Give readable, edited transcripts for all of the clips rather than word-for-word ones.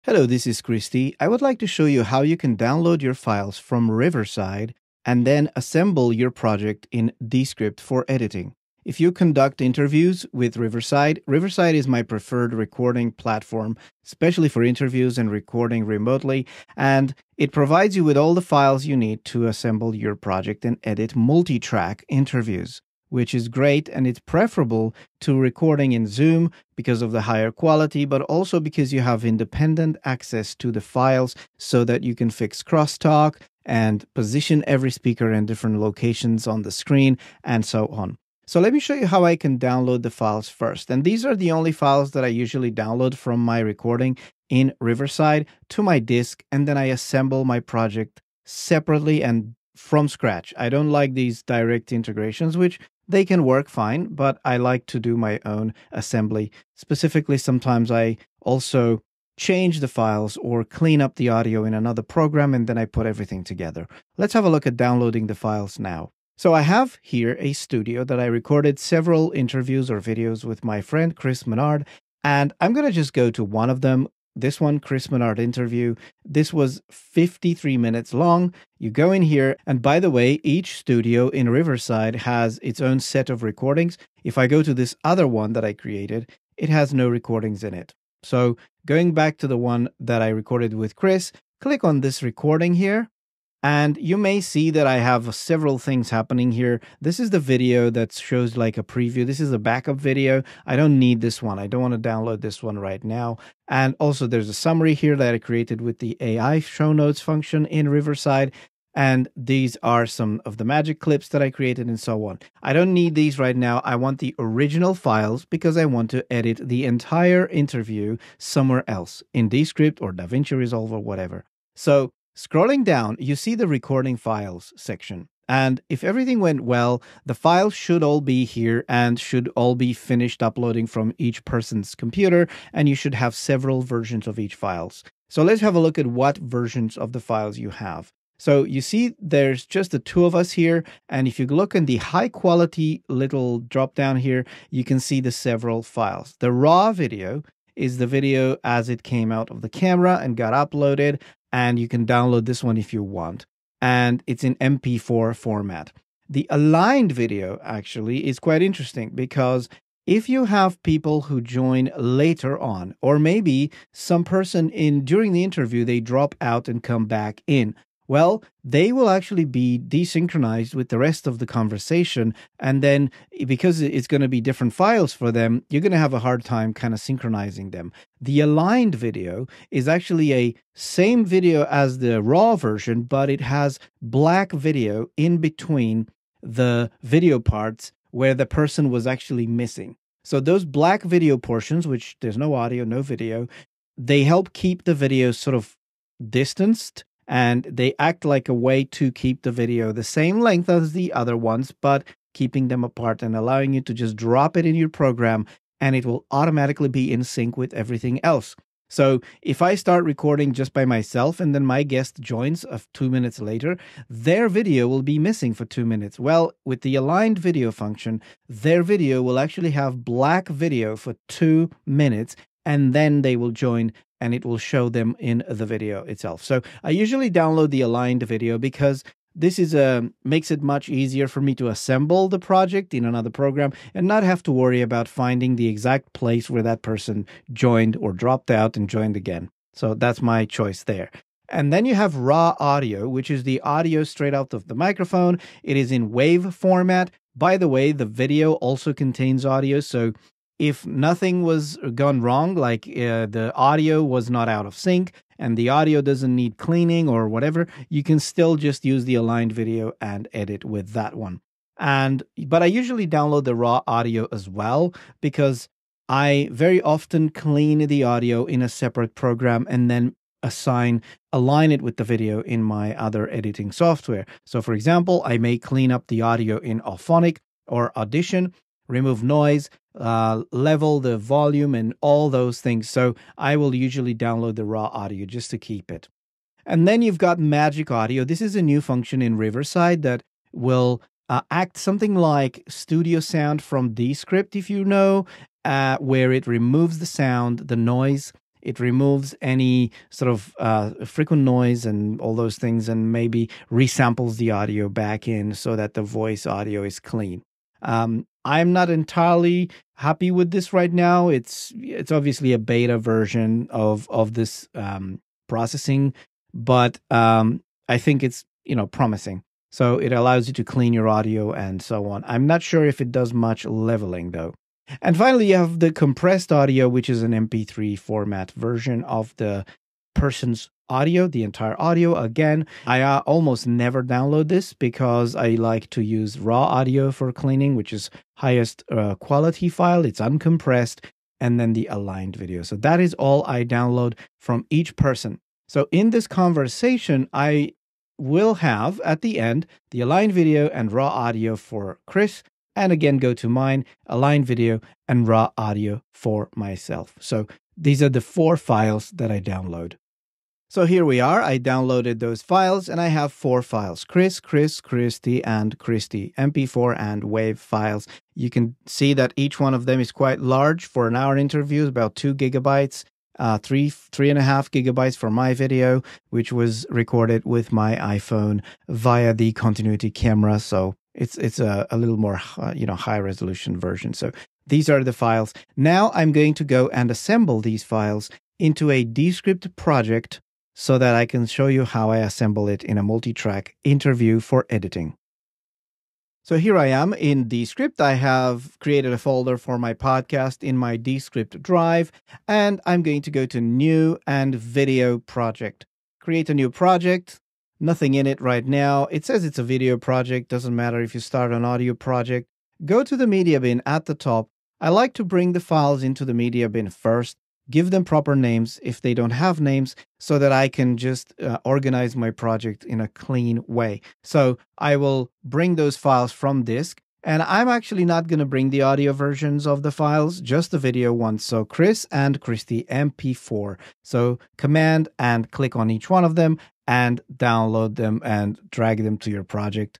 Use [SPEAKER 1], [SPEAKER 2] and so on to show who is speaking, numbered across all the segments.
[SPEAKER 1] Hello, this is Cristi. I would like to show you how you can download your files from Riverside and then assemble your project in Descript for editing. If you conduct interviews with Riverside, Riverside is my preferred recording platform, especially for interviews and recording remotely, and it provides you with all the files you need to assemble your project and edit multi-track interviews, which is great, and it's preferable to recording in Zoom because of the higher quality, but also because you have independent access to the files so that you can fix crosstalk and position every speaker in different locations on the screen and so on. So let me show you how I can download the files first. And these are the only files that I usually download from my recording in Riverside to my disk, and then I assemble my project separately and from scratch. I don't like these direct integrations, which they can work fine, but I like to do my own assembly. Specifically, sometimes I also change the files or clean up the audio in another program, and then I put everything together. Let's have a look at downloading the files now. So I have here a studio that I recorded several interviews or videos with my friend Chris Menard, and I'm going to just go to one of them. This one, Chris Menard interview. This was 53 minutes long. You go in here, and by the way, each studio in Riverside has its own set of recordings. If I go to this other one that I created, it has no recordings in it. So going back to the one that I recorded with Chris, click on this recording here. And you may see that I have several things happening here. This is the video that shows like a preview. This is a backup video. I don't need this one. I don't want to download this one right now. And also there's a summary here that I created with the AI show notes function in Riverside. And these are some of the magic clips that I created and so on. I don't need these right now. I want the original files because I want to edit the entire interview somewhere else in Descript or DaVinci Resolve or whatever. So scrolling down, you see the recording files section. And if everything went well, the files should all be here and should all be finished uploading from each person's computer, and you should have several versions of each files. So let's have a look at what versions of the files you have. So you see there's just the two of us here, and if you look in the high quality little drop down here, you can see the several files. The raw video is the video as it came out of the camera and got uploaded. And you can download this one if you want. And it's in MP4 format. The aligned video actually is quite interesting because if you have people who join later on, or maybe some person during the interview, they drop out and come back in, well, they will actually be desynchronized with the rest of the conversation. And then because it's going to be different files for them, you're going to have a hard time kind of synchronizing them. The aligned video is actually a same video as the raw version, but it has black video in between the video parts where the person was actually missing. So those black video portions, which there's no audio, no video, they help keep the video sort of distanced. And they act like a way to keep the video the same length as the other ones, but keeping them apart and allowing you to just drop it in your program and it will automatically be in sync with everything else. So if I start recording just by myself and then my guest joins 2 minutes later, their video will be missing for 2 minutes. Well, with the aligned video function, their video will actually have black video for 2 minutes and then they will join and it will show them in the video itself. So I usually download the aligned video because this is makes it much easier for me to assemble the project in another program and not have to worry about finding the exact place where that person joined or dropped out and joined again. So that's my choice there. And then you have raw audio, which is the audio straight out of the microphone. It is in WAV format. By the way, the video also contains audio, so if nothing was gone wrong, like the audio was not out of sync and the audio doesn't need cleaning or whatever, you can still just use the aligned video and edit with that one. But I usually download the raw audio as well because I very often clean the audio in a separate program and then align it with the video in my other editing software. So for example, I may clean up the audio in Auphonic or Audition, remove noise, level the volume and all those things. So I will usually download the raw audio just to keep it. And then you've got Magic Audio. This is a new function in Riverside that will act something like studio sound from Descript, if you know, where it removes the sound, the noise, It removes any sort of frequent noise and all those things, and maybe resamples the audio back in so that the voice audio is clean. I'm not entirely happy with this right now. It's obviously a beta version of this processing, but I think it's promising. So it allows you to clean your audio and so on. I'm not sure if it does much leveling though. And finally, you have the compressed audio, which is an MP3 format version of the person's audio, the entire audio. Again, I almost never download this because I like to use raw audio for cleaning, which is highest quality file. It's uncompressed, and then the aligned video. So that is all I download from each person. So in this conversation, I will have at the end the aligned video and raw audio for Chris, and again go to mine, aligned video and raw audio for myself. So these are the 4 files that I download. So here we are. I downloaded those files and I have 4 files: Chris, Cristi, and Cristi, MP4 and WAV files. You can see that each one of them is quite large. For an hour interview, about 2 gigabytes, 3.5 gigabytes for my video, which was recorded with my iPhone via the continuity camera. So it's a little more, high resolution version. So these are the files. Now I'm going to go and assemble these files into a Descript project so that I can show you how I assemble it in a multi-track interview for editing. So here I am in Descript. I have created a folder for my podcast in my Descript drive, and I'm going to go to New and Video Project. Create a new project. Nothing in it right now. It says it's a video project. Doesn't matter if you start an audio project. Go to the media bin at the top. I like to bring the files into the media bin first. Give them proper names if they don't have names, so that I can just organize my project in a clean way. So I will bring those files from disk, and I'm actually not going to bring the audio versions of the files, just the video ones. So Chris and Cristi MP4. So command and click on each one of them and download them and drag them to your project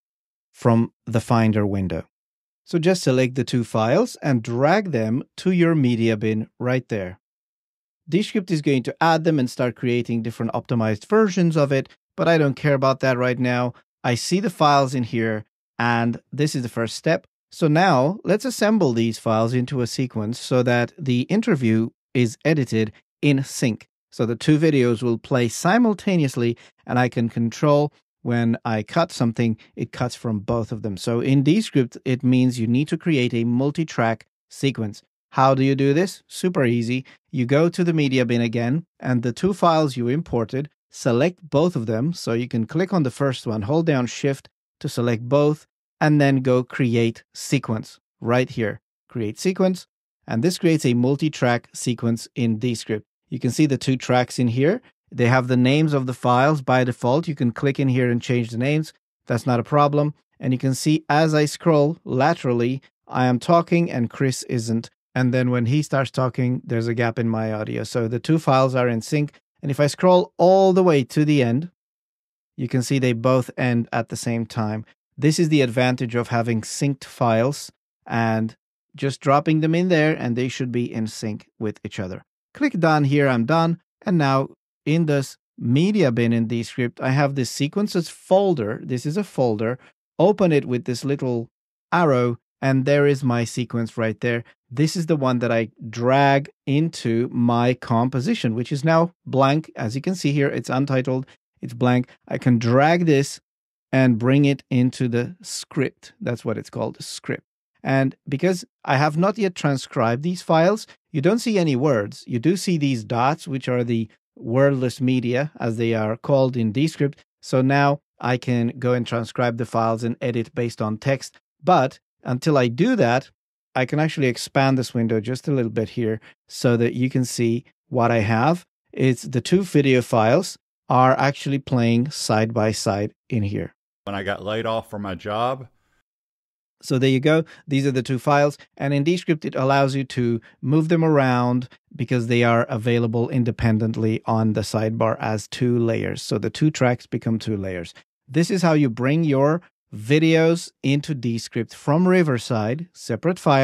[SPEAKER 1] from the Finder window. So just select the 2 files and drag them to your media bin right there. Descript is going to add them and start creating different optimized versions of it, but I don't care about that right now. I see the files in here, and this is the first step. So now let's assemble these files into a sequence so that the interview is edited in sync. So the 2 videos will play simultaneously, and I can control when I cut something, it cuts from both of them. So in Descript, it means you need to create a multi-track sequence. How do you do this? Super easy. You go to the media bin again, and the 2 files you imported, select both of them. So you can click on the first one, hold down Shift to select both, and then go Create Sequence right here. Create Sequence, and this creates a multi-track sequence in Descript. You can see the 2 tracks in here. They have the names of the files by default. You can click in here and change the names. That's not a problem. And you can see as I scroll laterally, I am talking and Chris isn't. And then when he starts talking, there's a gap in my audio. So the 2 files are in sync. And if I scroll all the way to the end, you can see they both end at the same time. This is the advantage of having synced files and just dropping them in there, and they should be in sync with each other. Click done here. I'm done. And now in this media bin in Descript, I have this sequences folder. This is a folder. Open it with this little arrow, and there is my sequence right there. This is the one that I drag into my composition, which is now blank. As you can see here, it's untitled, it's blank. I can drag this and bring it into the script. That's what it's called, script. And because I have not yet transcribed these files, you don't see any words. You do see these dots, which are the wordless media, as they are called in Descript. So now I can go and transcribe the files and edit based on text. But until I do that, I can actually expand this window just a little bit here so that you can see what I have. It's the 2 video files are actually playing side by side in here.
[SPEAKER 2] When I got laid off from my job.
[SPEAKER 1] So there you go. These are the 2 files. And in Descript, it allows you to move them around because they are available independently on the sidebar as 2 layers. So the 2 tracks become 2 layers. This is how you bring your videos into Descript from Riverside, separate files,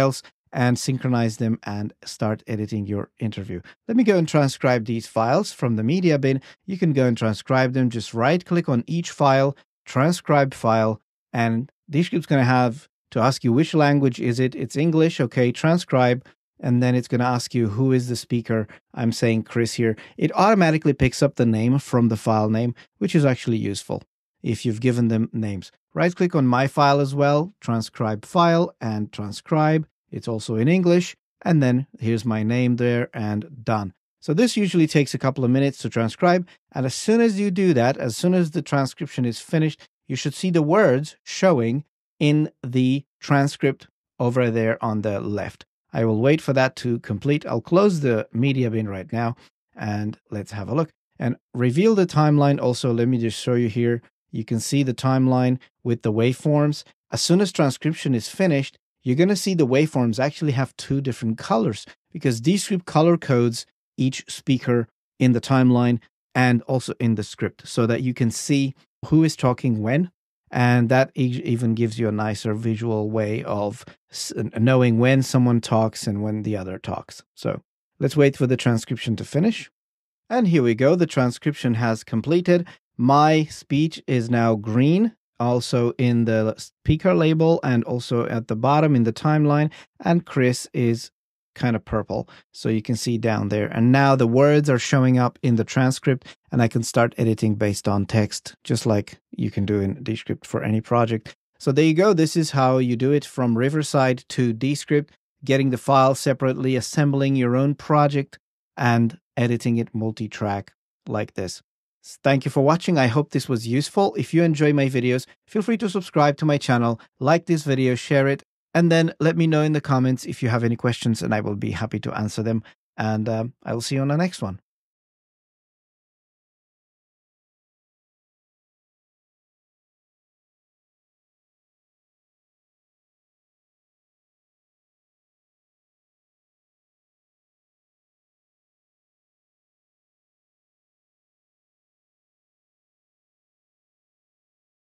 [SPEAKER 1] and synchronize them and start editing your interview. Let me go and transcribe these files from the media bin. You can go and transcribe them. Just right-click on each file, transcribe file, and Descript's going to have to ask you which language is it. It's English. Okay, transcribe. And then it's going to ask you who is the speaker. I'm saying Chris here. It automatically picks up the name from the file name, which is actually useful if you've given them names. Right-click on my file as well, transcribe file and transcribe. It's also in English. And then here's my name there and done. So this usually takes a couple of minutes to transcribe. And as soon as you do that, as soon as the transcription is finished, you should see the words showing in the transcript over there on the left. I will wait for that to complete. I'll close the media bin right now and let's have a look. And reveal the timeline also. Let me just show you here. You can see the timeline with the waveforms. As soon as transcription is finished, you're going to see the waveforms actually have two different colors because Descript color codes each speaker in the timeline and also in the script so that you can see who is talking when. And that even gives you a nicer visual way of knowing when someone talks and when the other talks. So let's wait for the transcription to finish. And here we go. The transcription has completed. My speech is now green, also in the speaker label and also at the bottom in the timeline. And Chris is kind of purple. So you can see down there. And now the words are showing up in the transcript and I can start editing based on text, just like you can do in Descript for any project. So there you go. This is how you do it from Riverside to Descript, getting the file separately, assembling your own project and editing it multi-track like this. Thank you for watching. I hope this was useful. If you enjoy my videos, feel free to subscribe to my channel, like this video, share it, and then let me know in the comments if you have any questions and I will be happy to answer them. And I will see you on the next one.